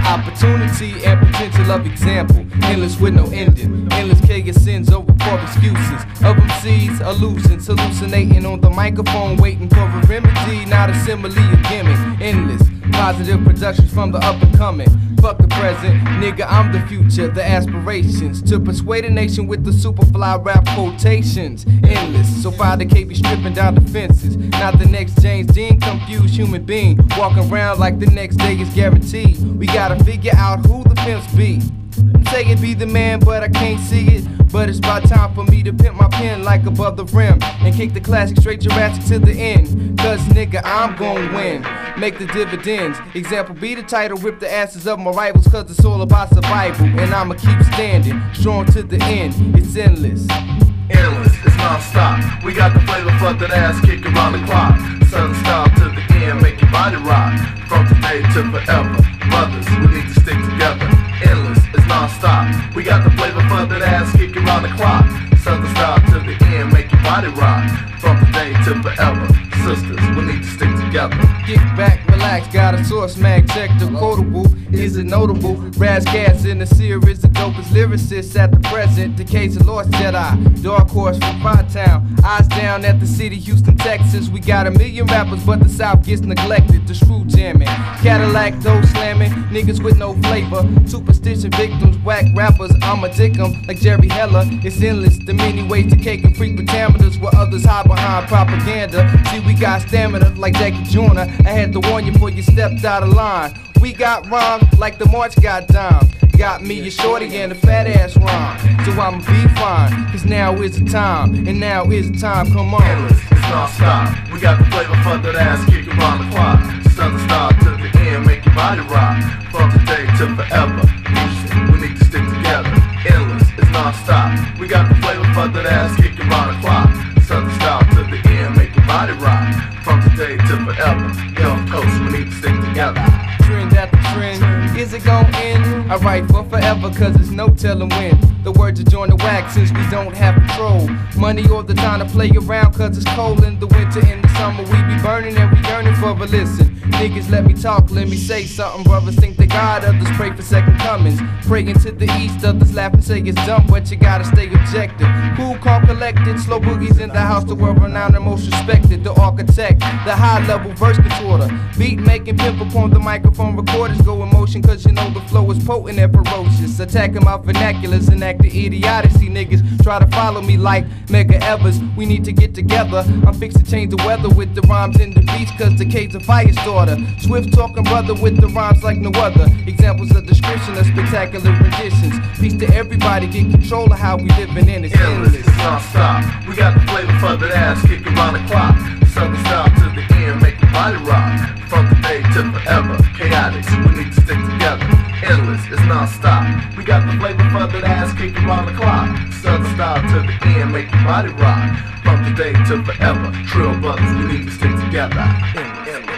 Opportunity and potential of example, endless with no ending. Endless chaos sins over poor excuses of MCs, illusions, hallucinating on the microphone, waiting for a remedy, not a simile, a gimmick. Endless positive productions from the up and coming. Fuck the present, nigga, I'm the future, the aspirations to persuade a nation with the superfly rap quotations. Endless, so far the KB stripping down the fences. Not the next James Dean, confused human being, walking around like the next day is guaranteed. We gotta figure out who the pimps be. Say it be the man, but I can't see it. But it's about time for me to pimp my pen like above the rim and kick the classic straight Jurassic to the end. Cause nigga, I'm gon' win, make the dividends. Example be the title, rip the asses of my rivals, cause it's all about survival. And I'ma keep standing, strong to the end, it's endless. Endless, it's non-stop. We got the flavor for that ass kick around the clock. Southern style to the end, make your body rock. From today to forever, brothers, we need to stick together. Endless, it's non-stop. We got the flavor for that ass kick around the clock. Southern style to the end, make your body rock. From today to forever, sisters, we need to stick together. Get back, relax, got a source, mag, check the quotable. Is it notable? Raz Gas in the series, the dopest lyricists at the present. The case of Lost Jedi, Dark Horse from Town. Eyes down at the city, Houston, Texas. We got a million rappers, but the South gets neglected. The screw jamming, Cadillac dough slamming, niggas with no flavor. Superstition victims, whack rappers, I'ma dick 'em like Jerry Heller. It's endless, the many ways to cake and freak pentameters where others hide behind propaganda. See, we got stamina like Jackie Joyner. I had to warn you before you stepped out of line. We got rhymes like the March got dimes. Got me a shorty and a fat ass rhyme. So I'ma be fine, cause now is the time. And now is the time, come on. Endless, it's non-stop. We got the flavor for that ass kick around the clock. Southern style to the end, make your body rock. From today to forever, Houston, we need to stick together. Endless, it's non-stop. We got the flavor for that ass kick around the clock. Southern style to the end, make your body rock. From today to forever, Gulf Coast, we need to stick together. Trend after trend, is it gon' end? I write for forever cause there's no telling when. The words are join the wax since we don't have control. Money all the time to play around cause it's cold in the winter. In the summer we be burning and we yearning for a listen. Niggas let me talk, let me say something. Brothers think they God, others pray for second comings. Praying to the east, others laugh and say it's dumb, but you gotta stay objective. Cool, calm, collected, slow boogies in the house, the world renowned and most respected. The architect, the high level verse contorter. Beat making pimp upon the microphone recorders. Go in motion cause you know the flow is potent and ferocious. Attacking my vernaculars and acting idiotic. See niggas try to follow me like Mega Evers. We need to get together. I'm fixed to change the weather with the rhymes and the beats cause the K's a fire starter. Swift talking brother with the rhymes like no other. Examples of description of spectacular renditions. Peace to everybody, get control of how we living in. It's endless, it's non-stop. We got the flavor for that ass kick around the clock. Southern style to the end, make your body rock. From today to forever, chaotics, we need to stick together. Endless, it's non-stop. We got the flavor for that ass kick around the clock. Southern style to the end, make your body rock. From today to forever, Trill brothers, we need to stick together. Endless.